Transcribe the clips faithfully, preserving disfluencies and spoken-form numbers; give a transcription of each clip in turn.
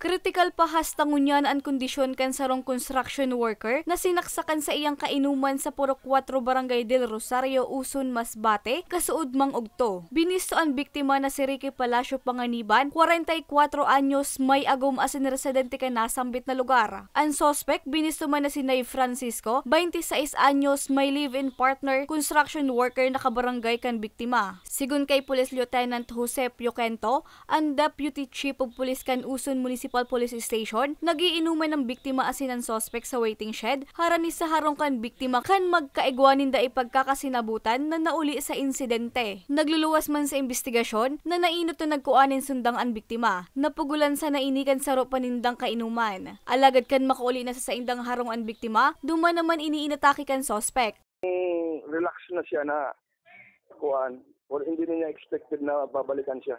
Critical pa hastangunyan ang kondisyon kan sarong construction worker na sinaksakan sa iyang kainuman sa Purok four Barangay del Rosario, Uson, Masbate, kasuod mang ugto. Binisto ang biktima na si Ricky Palacio Panganiban, forty-four anyos, may agom asin residente ka nasambit na lugar. Ang suspect binisto man na si Nay Francisco, twenty-six anyos, may live-in partner, construction worker na kabarangay kan biktima. Sigun kay Police Lieutenant Jose Pioquento, ang Deputy Chief of Police kan Uson Municipal Police Station, nagiinuman ng biktima asin ang suspect sa waiting shed, harani sa harong kan biktima kan magkaigwanin da ipagkakasinabutan na nauli sa insidente. Nagluluwas man sa investigasyon na nainot na nagkuanin sundang ang biktima, napugulan sa nainikan sa panindang kainuman. Alagad kan makauli na sa saindang harong ang biktima, duma naman iniinatake kan suspect. Mm, relax na siya na kuan, or hindi niya expected na babalikan siya.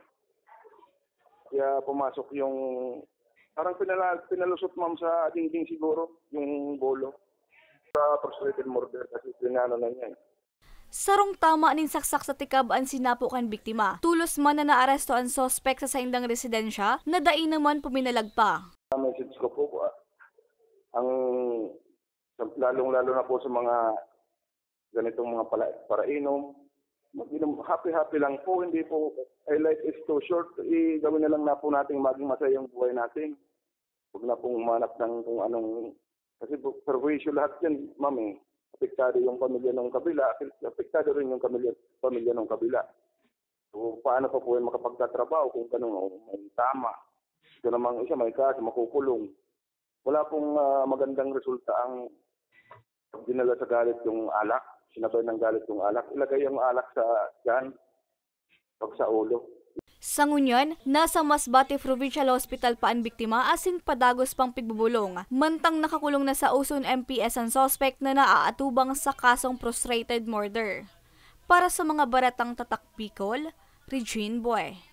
Kaya pumasok yung parang pinala, pinalusot ma'am sa dingding siguro, yung bolo. Sa frustrated murder kasi pinano na niya. Sarong tama nin saksak sa tikab ang sinapo kan biktima. Tulos man na naaresto ang suspect sa saindang residensya, na dai naman puminalag pa. Message ko po, uh, ang lalong-lalo na po sa mga ganitong mga para, parainom, happy-happy lang po, hindi po, ay life is too short, i-gawin na lang na po natin maging masaya yung buhay natin. Huwag na pong manap ng kung anong, kasi perwisyo lahat yan, ma'am eh. Apektado yung pamilya ng kabila, apektado rin yung pamilya, pamilya ng kabila. So, paano pa po yung makapagtatrabaho kung ganun, may tama. Ito namang isa, may kaso, makukulong. Wala pong uh, magandang resulta ang dinala sa galit yung alak. Sinabay ng galit yung alak. Ilagay yung alak sa tiyan, pag sa ulo. Sa ngunyan, nasa Masbate Provincial Hospital pa ang biktima asin padagos pang pigbubulong. Mantang nakakulong na sa Uson M P S ang suspect na naaatubang sa kasong frustrated murder. Para sa mga baratang tatak Bicol, Regine Boy.